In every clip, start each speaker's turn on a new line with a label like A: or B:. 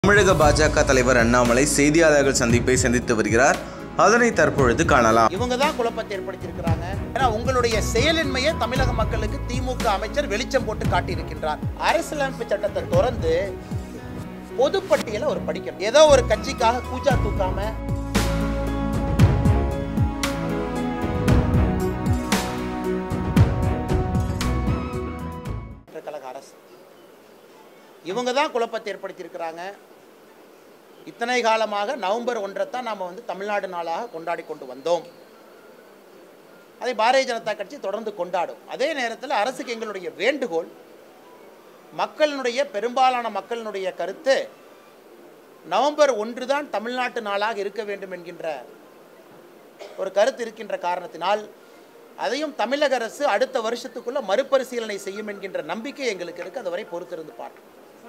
A: தமிழக பாஜக தலைவர் அண்ணாமலை செய்தியாளர்கள் சந்திப்பை சந்தித்து வருகிறார். அதனை தற்பொழுது காணலாம்.
B: இவங்க தான் குழப்பத்தை ஏற்படுத்தியிருக்கிறாங்க. ஏன்னா உங்களுடைய செயலின்மையை தமிழக மக்களுக்கு திமுக அமைச்சர் வெளிச்சம் போட்டு காட்டியிருக்கின்றார். அரசியலமைப்பு சட்டத்தை தொடர்ந்து பொதுப்பட்டியலை ஒரு படிக்கணும். ஏதோ ஒரு கட்சிக்காக கூச்சா தூக்காம கழக அரசு இவங்க தான் குழப்பத்தை ஏற்படுத்தியிருக்கிறாங்க. இத்தனை காலமாக நவம்பர் 1 தான் நாம் தமிழ்நாடு நாளாக கொண்டாடி கொண்டு வந்தோம். அதை பாரதிய ஜனதா கட்சி தொடர்ந்து கொண்டாடும். அதே நேரத்தில் அரசுக்கு எங்களுடைய வேண்டுகோள், மக்களினுடைய பெரும்பாலான மக்களினுடைய கருத்து நவம்பர் 1 தான் தமிழ்நாட்டு நாளாக இருக்க வேண்டும் என்கின்ற ஒரு கருத்து இருக்கின்ற காரணத்தினால் அதையும் தமிழக அரசு அடுத்த வருஷத்துக்குள்ள மறுபரிசீலனை செய்யும் என்கின்ற நம்பிக்கை எங்களுக்கு இருக்கு. அதுவரை பொறுத்திருந்து பார்ப்போம்.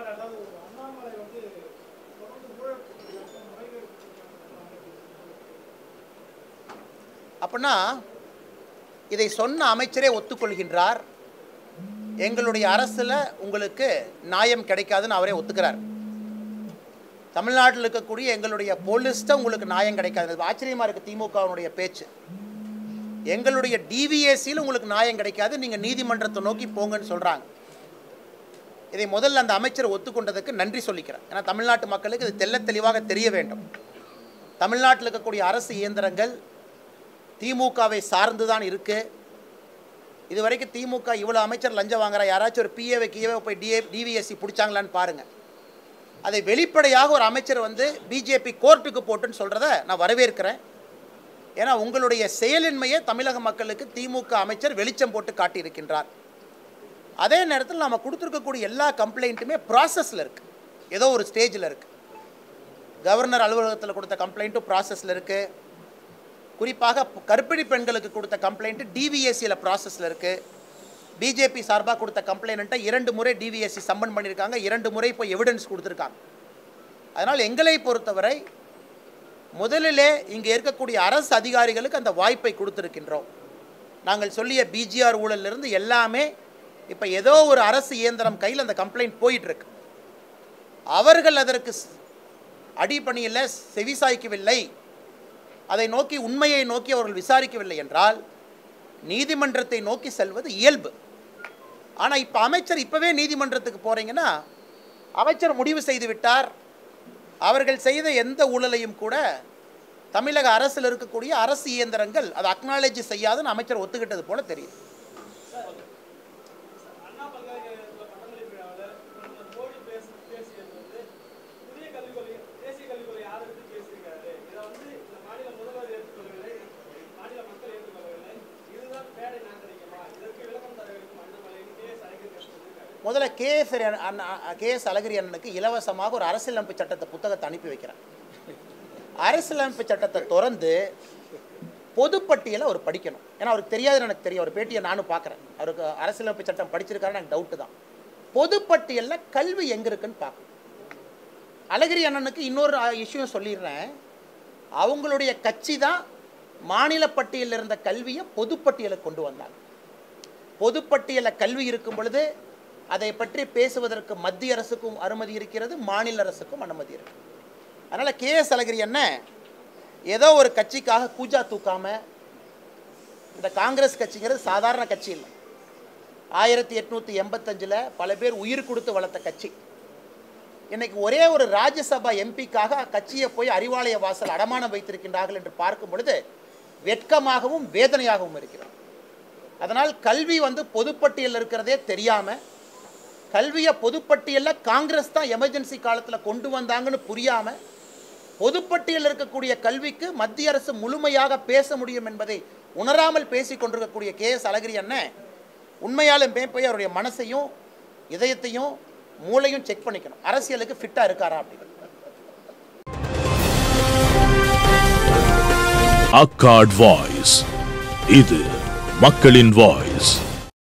B: அப்படின்னா இதை சொன்ன அமைச்சரே ஒத்துக்கொள்கின்றார். எங்களுடைய அரசுல உங்களுக்கு நியாயம் கிடைக்காதுன்னு அவரே ஒத்துக்கிறார். தமிழ்நாட்டில் இருக்கக்கூடிய எங்களுடைய போலீஸ்ட உங்களுக்கு நியாயம் கிடைக்காது. ஆச்சரியமா இருக்கு திமுகவுடைய பேச்சு. எங்களுடைய டிவிஎஸ்சியில் உங்களுக்கு நியாயம் கிடைக்காது, நீங்க நீதிமன்றத்தை நோக்கி போங்கன்னு சொல்றாங்க. இதை முதல்ல அந்த அமைச்சர் ஒத்துக்கொண்டதுக்கு நன்றி சொல்லிக்கிறேன். ஏன்னா தமிழ்நாட்டு மக்களுக்கு இது தெள்ள தெளிவாக தெரிய வேண்டும். தமிழ்நாட்டில் இருக்கக்கூடிய அரசு இயந்திரங்கள் திமுகவை சார்ந்து தான் இருக்கு. இதுவரைக்கும் திமுக இவ்வளோ அமைச்சர் லஞ்சம் வாங்குறா, யாராச்சும் ஒரு பிஏவை கீழே போய் டிவிஎஸ்சி பிடிச்சாங்களான்னு பாருங்க. அதை வெளிப்படையாக ஒரு அமைச்சர் பிஜேபி கோர்ட்டுக்கு போட்டுன்னு சொல்றத நான் வரவேற்கிறேன். ஏன்னா உங்களுடைய செயலின்மையை தமிழக மக்களுக்கு திமுக அமைச்சர் வெளிச்சம் போட்டு காட்டியிருக்கின்றார். அதே நேரத்தில் நாம் கொடுத்துருக்கக்கூடிய எல்லா கம்ப்ளைண்ட்டுமே ப்ராசஸில் இருக்குது, ஏதோ ஒரு ஸ்டேஜில் இருக்குது. கவர்னர் அலுவலகத்தில் கொடுத்த கம்ப்ளைண்ட்டும் ப்ராசஸில் இருக்குது. குறிப்பாக கர்ப்பிணி பெண்களுக்கு கொடுத்த கம்ப்ளைண்ட்டு டிவிஎஸ்சியில் ப்ராசஸில் இருக்குது. பிஜேபி சார்பாக கொடுத்த கம்ப்ளைண்ட்டை 2 முறை டிவிஎஸ்சி சம்மன் பண்ணியிருக்காங்க, 2 முறை இப்போ எவிடன்ஸ் கொடுத்துருக்காங்க. அதனால் எங்களை பொறுத்தவரை முதலிலே இங்கே இருக்கக்கூடிய அரசு அதிகாரிகளுக்கு அந்த வாய்ப்பை கொடுத்துருக்கின்றோம். நாங்கள் சொல்லிய பிஜிஆர் ஊழலிருந்து எல்லாமே இப்போ ஏதோ ஒரு அரசு இயந்திரம் கையில் அந்த கம்ப்ளைண்ட் போயிட்டுருக்கு. அவர்கள் அதற்கு அடிப்பணியில் செவிசாய்க்கவில்லை, அதை நோக்கி உண்மையை நோக்கி அவர்கள் விசாரிக்கவில்லை என்றால் நீதிமன்றத்தை நோக்கி செல்வது இயல்பு. ஆனால் இப்போ அமைச்சர் இப்போவே நீதிமன்றத்துக்கு போகிறீங்கன்னா அமைச்சர் முடிவு செய்து விட்டார். அவர்கள் செய்த எந்த ஊழலையும் கூட தமிழக அரசில் இருக்கக்கூடிய அரசு இயந்திரங்கள் அதை அக்னாலேஜ் செய்யாதுன்னு அமைச்சர் ஒத்துக்கிட்டது போல தெரியும். முதல்ல கேஎஸ் அழகிரி அண்ணனுக்கு இலவசமாக ஒரு அரசியலமைப்பு சட்டத்தை புத்தகத்தை அனுப்பி வைக்கிறேன். அரசியலமைப்பு சட்டத்தை தொடர்ந்து பொதுப்பட்டியலை அவர் படிக்கணும். ஏன்னா அவருக்கு தெரியாதுன்னு எனக்கு தெரியும். அவர் பேட்டியை நானும் பார்க்குறேன். அவருக்கு அரசியலமைப்பு சட்டம் படிச்சிருக்காருன்னு எனக்கு டவுட்டு தான். பொதுப்பட்டியலில் கல்வி எங்கே இருக்குன்னு பார்க்கணும். அழகிரி அண்ணனுக்கு இன்னொரு இஷ்யூ சொல்லிடுறேன். அவங்களுடைய கட்சி தான் மாநில பட்டியலில் இருந்த கல்வியை பொதுப்பட்டியலை கொண்டு வந்தாங்க. பொதுப்பட்டியலில் கல்வி இருக்கும் பொழுது அதை பற்றி பேசுவதற்கு மத்திய அரசுக்கும் அனுமதி இருக்கிறது, மாநில அரசுக்கும் அனுமதி இருக்கு. அதனால் கேஎஸ் அழகிரி அண்ணன் ஏதோ ஒரு கட்சிக்காக கூஜா தூக்காம, இந்த காங்கிரஸ் கட்சிங்கிறது சாதாரண கட்சி இல்லை. 1885 பல பேர் உயிர் கொடுத்து வளர்த்த கட்சி. இன்னைக்கு ஒரே ஒரு ராஜ்யசபா எம்பிக்காக கட்சியை போய் அறிவாலய வாசல் அடமானம் வைத்திருக்கின்றார்கள் என்று பார்க்கும் பொழுது வெட்கமாகவும் வேதனையாகவும் இருக்கிறது. அதனால் கல்வி பொதுப்பட்டியலில் இருக்கிறதே தெரியாம, கல்வியை பொதுப்பட்டியலில் காங்கிரஸ் தான் எமர்ஜென்சி காலத்தில் கொண்டு வந்தாங்கன்னு புரியாம, பொதுப்பட்டியலில் இருக்கக்கூடிய கல்விக்கு மத்திய அரசு முழுமையாக பேச முடியும் என்பதை உணராமல் பேசி கொண்டிருக்கக்கூடிய கேஎஸ் அழகிரி அண்ணன் உண்மையாலுமே போய் அவருடைய மனசையும் இதயத்தையும் மூளையும் செக் பண்ணிக்கணும். அரசியலுக்கு ஃபிட்டா இருக்காரா அப்படின்னு.
C: அக்கார்ட் வாய்ஸ், இது மக்களின் வாய்ஸ்.